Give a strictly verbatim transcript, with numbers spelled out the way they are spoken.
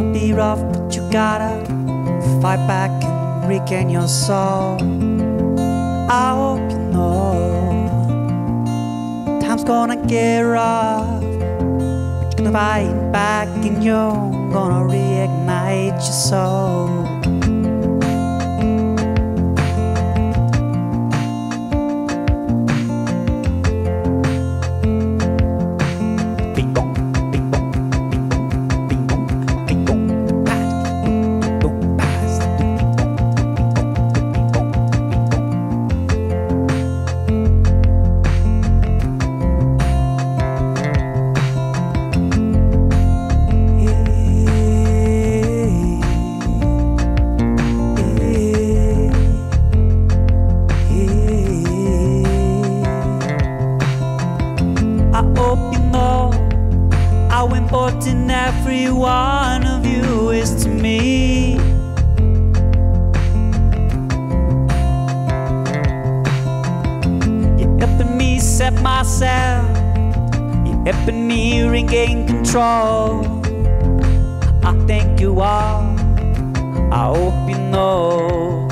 gonna be rough, but you gotta fight back and regain your soul. I hope you know time's gonna get rough, but you're gonna fight back and you're gonna reignite your soul. How important every one of you is to me. You're helping me set myself, you're helping me regain control. I think you are, I hope you know.